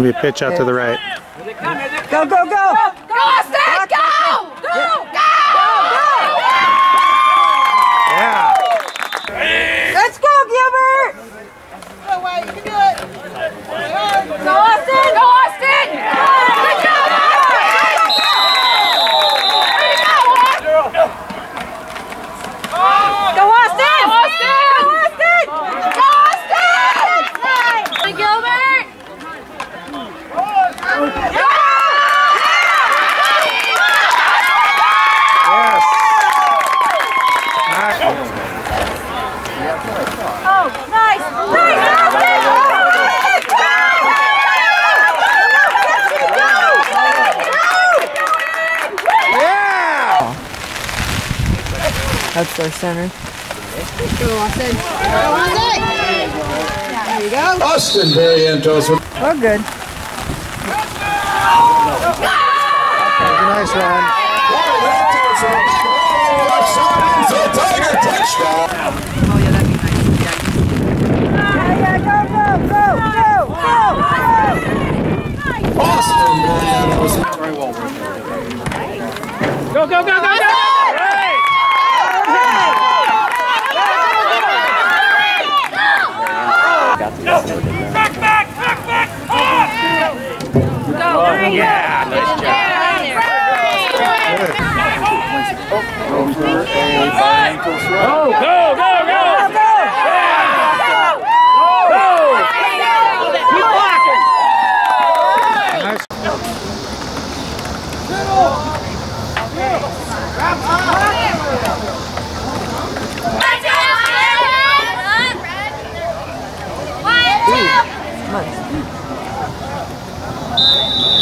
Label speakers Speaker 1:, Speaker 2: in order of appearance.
Speaker 1: Gonna be a pitch out to the right.
Speaker 2: Go, go, go!
Speaker 3: Go, Austin! Go! Go! Go!
Speaker 1: Yeah.
Speaker 2: Let's go, Gilbert!
Speaker 4: No way, you can do it!
Speaker 3: Go, Austin! Go, Austin! Good job, Go, Austin! Austin! Go, Austin! Go, Austin! Gilbert!
Speaker 1: Yes.
Speaker 3: Oh, nice!
Speaker 1: Yeah.
Speaker 2: That's our center.
Speaker 4: Go, Austin! Go, Austin! There you go.
Speaker 5: Austin Barrientos.
Speaker 2: We're good.
Speaker 1: Nice run.
Speaker 5: Tiger touchdown.
Speaker 2: Oh, yeah, that'd be nice. Yeah, go, go, go, go, go!
Speaker 5: Austin Barrientos.
Speaker 1: Go, go, go, go, go! Yeah, nice job. Go, go, go, go! Go! Keep blocking! Nice.